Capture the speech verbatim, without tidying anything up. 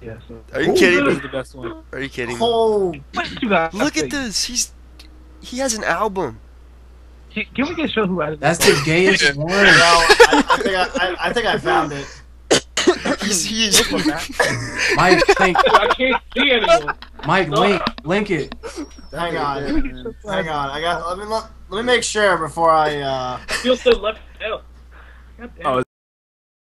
Yeah. So. Are you Ooh, kidding this me? is the best one. Are you kidding me? Oh, What you got? Look at this. He's he has an album. Can, can we get show who added That's this? the gayest one. bro, I, I think I, I, I think I found it. He's he's. Mike, link, I can't see anyone. Mike, link, link it. Hang on, hang on. I got. Let me look. Let me make sure before I. uh... Feel so left out. Oh,